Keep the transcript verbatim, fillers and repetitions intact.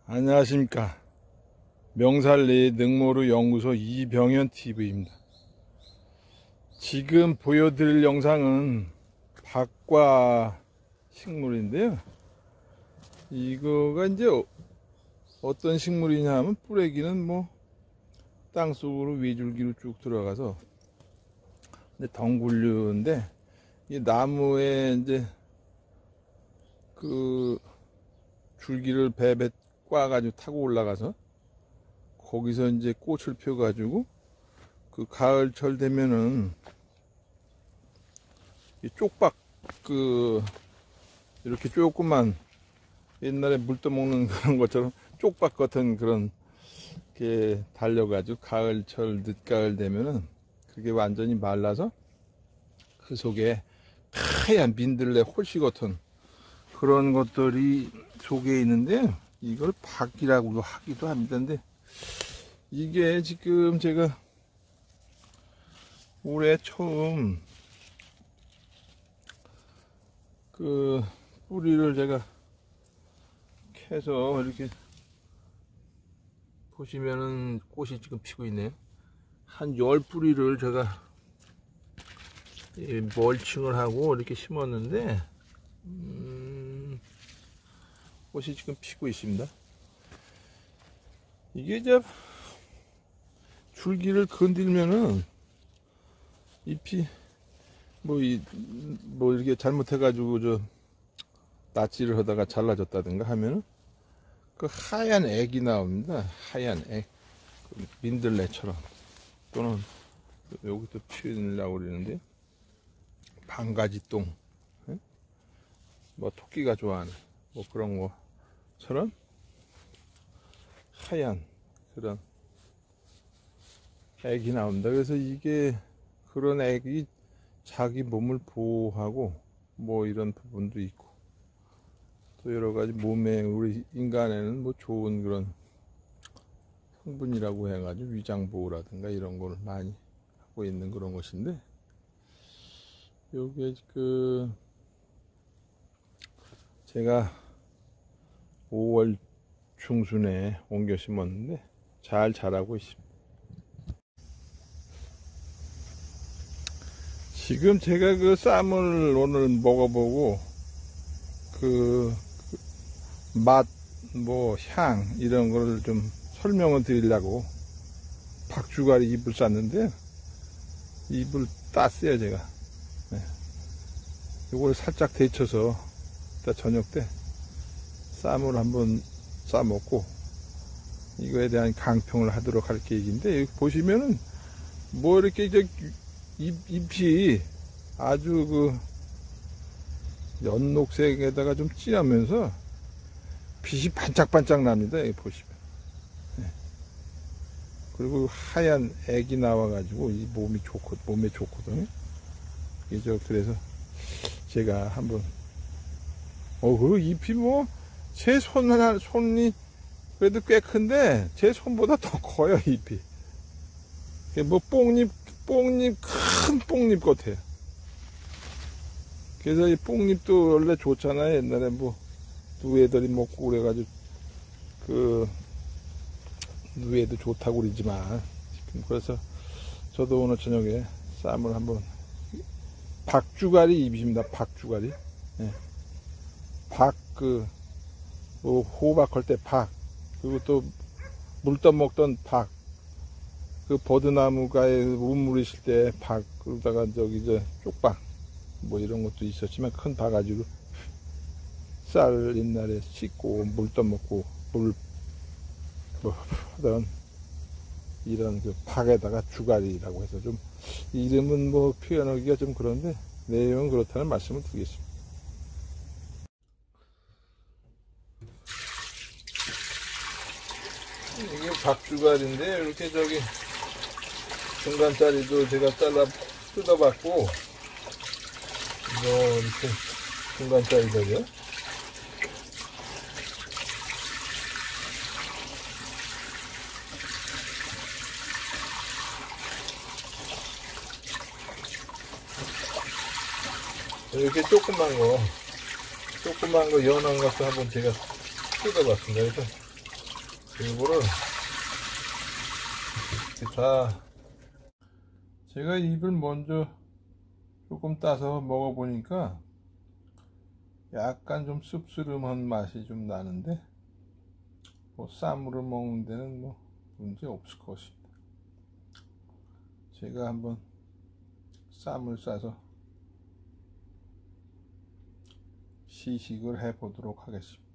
안녕하십니까. 명살리 능모루 연구소 이병현 티비입니다. 지금 보여드릴 영상은 박과 식물인데요. 이거가 이제 어떤 식물이냐 하면 뿌레기는 뭐 땅속으로 위줄기로 쭉 들어가서 근데 덩굴류인데 이 나무에 이제 그 줄기를 베베 꽈가지고 타고 올라가서 거기서 이제 꽃을 펴가지고 그 가을철 되면은 이 쪽박 그 이렇게 조그만 옛날에 물 떠먹는 그런 것처럼 쪽박 같은 그런 게 달려가지고 가을철 늦가을 되면은 그게 완전히 말라서 그 속에 하얀 민들레 홀씨 같은 그런 것들이 속에 있는데 이걸 박이라고도 하기도 합니다. 근데 이게 지금 제가 올해 처음 그 뿌리를 제가 캐서 이렇게 보시면은 꽃이 지금 피고 있네요. 한 열 뿌리를 제가 멀칭을 하고 이렇게 심었는데 음 꽃이 지금 피고 있습니다. 이게 이제 줄기를 건들면은 잎이 뭐, 이, 뭐 이렇게 잘못해가지고 저 낫지를 하다가 잘라졌다든가 하면은 그 하얀 액이 나옵니다. 하얀 액. 그 민들레처럼. 또는 여기도 피우려고 그러는데 방가지똥. 예? 뭐 토끼가 좋아하는 뭐 그런 것처럼 하얀 그런 액이 나옵니다. 그래서 이게 그런 액이 자기 몸을 보호하고 뭐 이런 부분도 있고 또 여러 가지 몸에 우리 인간에는 뭐 좋은 그런 성분이라고 해가지고 위장 보호라든가 이런 걸 많이 하고 있는 그런 것인데 요게 그 제가 오월 중순에 옮겨 심었는데 잘 자라고 있습니다. 지금 제가 그 쌈을 오늘 먹어보고 그 맛, 뭐 향 이런 거를 좀 설명을 드리려고 박주가리 잎을 쌌는데 잎을 땄어요 제가. 네. 이걸 살짝 데쳐서 이따 저녁 때 쌈을 한번 싸 먹고 이거에 대한 강평을 하도록 할 계획인데 여기 보시면은 뭐 이렇게 이제 잎, 잎이 아주 그 연녹색에다가 좀 진하면서 빛이 반짝반짝 납니다. 여기 보시면. 네. 그리고 하얀 액이 나와가지고 이 몸이 좋고, 몸에 좋거든요. 이제 그래서 제가 한번, 어, 그 잎이 뭐, 제 손 하나, 손이 그래도 꽤 큰데, 제 손보다 더 커요, 잎이. 뭐, 뽕잎, 뽕잎, 큰 뽕잎 같아요. 그래서 이 뽕잎도 원래 좋잖아요. 옛날에 뭐, 누에들이 먹고 그래가지고, 그, 누에도 좋다고 그러지만, 그래서 저도 오늘 저녁에 쌈을 한번, 박주가리 잎입니다. 박주가리. 예. 박, 그, 뭐, 호박할 때 박, 그리고 또, 물 떠먹던 박, 그 버드나무가에 우물 있을 때 박, 그러다가 저기 저 쪽박 뭐 이런 것도 있었지만 큰 바가지로 쌀 옛날에 씻고 물 떠먹고 물 뭐 하던 이런 그 박에다가 주가리라고 해서 좀 이름은 뭐 표현하기가 좀 그런데 내용은 그렇다는 말씀을 드리겠습니다. 이게 박주가리인데 이렇게 저기 중간짜리도 제가 잘라 뜯어봤고, 뭐, 이렇게 중간짜리들이요. 이렇게 조그만 거, 조그만 거 연한 것도 한번 제가 뜯어봤습니다. 그래서 이거를 자, 제가 잎을 먼저 조금 따서 먹어보니까 약간 좀 씁쓸한 맛이 좀 나는데 뭐 쌈으로 먹는 데는 뭐 문제 없을 것입니다. 제가 한번 쌈을 싸서 시식을 해 보도록 하겠습니다.